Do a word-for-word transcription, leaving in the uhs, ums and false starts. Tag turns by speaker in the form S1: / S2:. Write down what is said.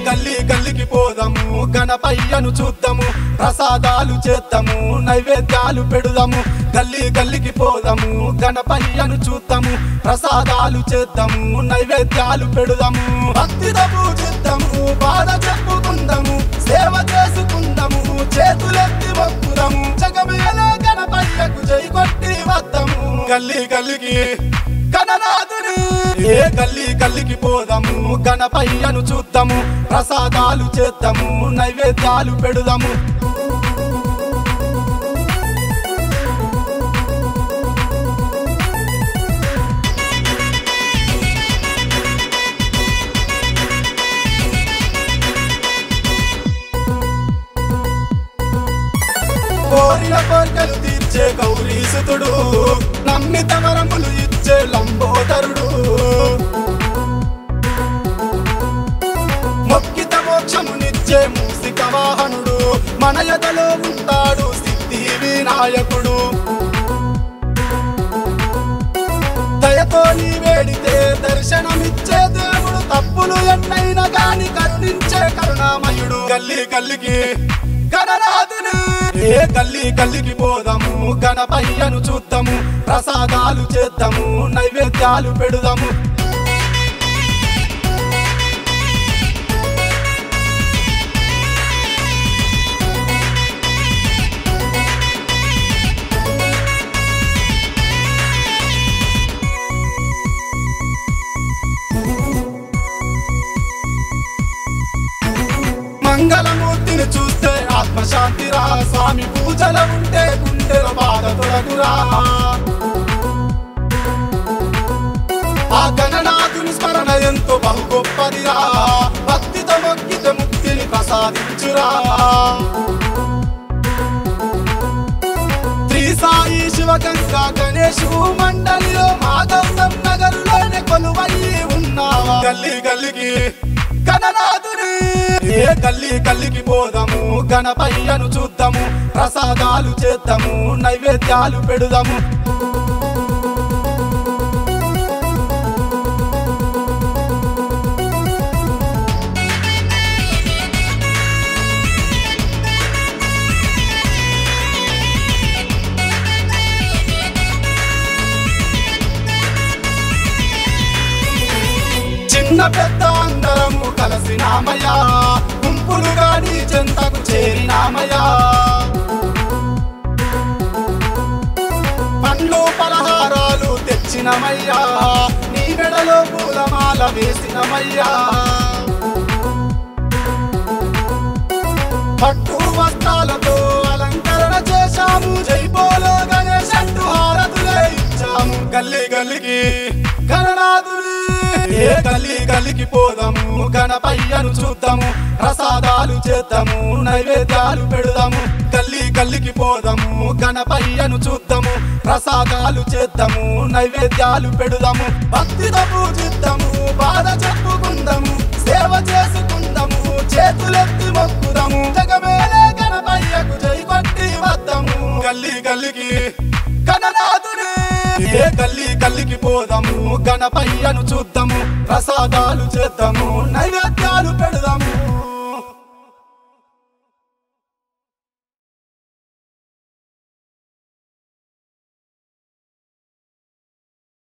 S1: గల్లీ గల్లికి పోదాము గణపయ్యను చూద్దాము ప్రసాదాలు చేద్దాము నైవేద్యాలు పెడుదాము గల్లీ గల్లికి పోదాము గణపయ్యను చూద్దాము ప్రసాదాలు చేద్దాము నైవేద్యాలు పెడుదాము భక్తితో పూజిద్దాము బాధ చెప్పుకుందాము సేవ చేసుకుందాము చేతులెత్తి మొక్కుదాము జగమేలే గణపయ్యకు జై కొట్టి వద్దాము గల్లీ గల్లికి గణనాథుని ఏ గల్లీ గల్లికి పోదాము గణపయ్యను చూద్దాము ప్రసాదాలు చేద్దాము నైవేద్యాలు పెడుదాము కోరిన కోరికలు తీర్చే గౌరీసుతుడు నమ్మిత వరములు ఇచ్చే లంబోదరుడు మొక్కిత మోక్షమునిచ్చే మూసిక వాహనుడు మన ఎదలో ఉంటాడు సిద్ధి వినాయకుడు దయతో నీ వేడితే దర్శనమిచ్చే దేవుడు తప్పులు ఎన్నైనా గాని కరుణించే కరుణామయుడు గల్లీ గల్లికి గణనాథుని ఏ గల్లీ గల్లికి పోదాము గణపయ్యను చూద్దాము ప్రసాదాలు చేద్దాము నైవేద్యాలు పెడుదాము మంగళమూర్తిని చూస్తే ఆత్మశాంతి రా స్వామి పూజల ఉంటే గుండెల బాధ తొలగురా ఆ గణనాథుని స్మరణ ఎంతో బహు గొప్పదిరా భక్తితో మొక్కితే ముక్తిని ప్రసాదించురా శ్రీ సాయి శివగంగా గణేశు మండలిలో మా గౌతమ్ నగరులోనే కొలువయి ఉన్నావా గల్లీ గల్లికి గణనాథుని ఏ గల్లీ గల్లికి పోదాము గణపయ్యను చూద్దాము ప్రసాదాలు చేద్దాము నైవేద్యాలు పెడుదాము చిన్న పెద్ద అందరము కలిసినామయ్యా గుంపులుగా నీ చెంతకు చేరినామయ్యా పండ్లు పలహారాలు తెచ్చినమయ్యా నీ మెడలో పూలమాల వేసినమయ్యా పట్టు వస్త్రాలతో అలంకరణ చేశాము జై బోలో గణేశ్ అంటూ హారతులే ఇచ్చాము గల్లీ గల్లికి గణనాథుని ఏ గల్లీ గల్లికి పోదాము గణపయ్యను చూద్దాము ప్రసాదాలు చేద్దాము నైవేద్యాలు పెడుదాము గల్లీ గల్లికి పోదాము గణపయ్యను చూద్దాము ప్రసాదాలు చేద్దాము నైవేద్యాలు పెడుదాము భక్తితో పూజిద్దాము బాధ చెప్పుకుందాము సేవ చేసుకుందాము చేతులెత్తి మొక్కుదాము జగమేలే గణపయ్యకు జై కొట్టి వద్దాము గల్లీ గల్లికి గణనాథుని ఏ గల్లీ గల్లికి పోదాము గణపయ్యను చూద్దాము ప్రసాదాలు చేద్దాము నైవేద్యాలు పెడు